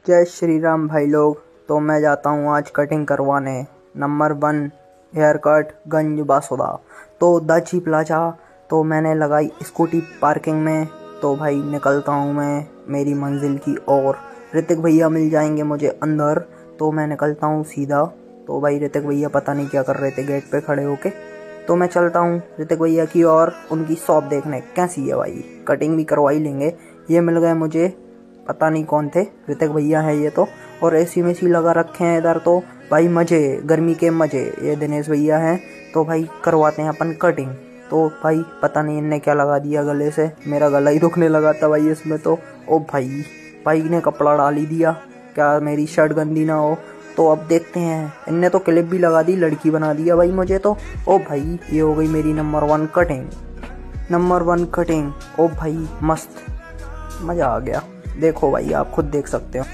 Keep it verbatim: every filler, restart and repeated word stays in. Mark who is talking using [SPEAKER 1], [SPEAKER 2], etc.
[SPEAKER 1] जय श्री राम भाई लोग। तो मैं जाता हूँ आज कटिंग करवाने नंबर वन हेयर कट गंज बासुदा। तो दाची प्लाजा तो मैंने लगाई स्कूटी पार्किंग में। तो भाई निकलता हूँ मैं मेरी मंजिल की ओर। ऋतिक भैया मिल जाएंगे मुझे अंदर, तो मैं निकलता हूँ सीधा। तो भाई ऋतिक भैया पता नहीं क्या कर रहे थे गेट पे खड़े होके। तो मैं चलता हूँ ऋतिक भैया की और उनकी शॉप देखने कैसी है भाई, कटिंग भी करवा ही लेंगे। ये मिल गए मुझे, पता नहीं कौन थे, ऋतिक भैया है ये तो। और एसी में सी लगा रखे हैं इधर तो भाई, मजे गर्मी के मजे। ये दिनेश भैया हैं, तो भाई करवाते हैं अपन कटिंग। तो भाई पता नहीं इनने क्या लगा दिया गले से, मेरा गला ही दुखने लगा था भाई इसमें तो। ओ भाई भाई ने कपड़ा डाल ही दिया, क्या मेरी शर्ट गंदी ना हो। तो अब देखते हैं, इनने तो क्लिप भी लगा दी, लड़की बना दिया भाई मुझे तो। ओ भाई ये हो गई मेरी number one cutting, number one cutting. ओ भाई मस्त, मज़ा आ गया। देखो भाई आप खुद देख सकते हो।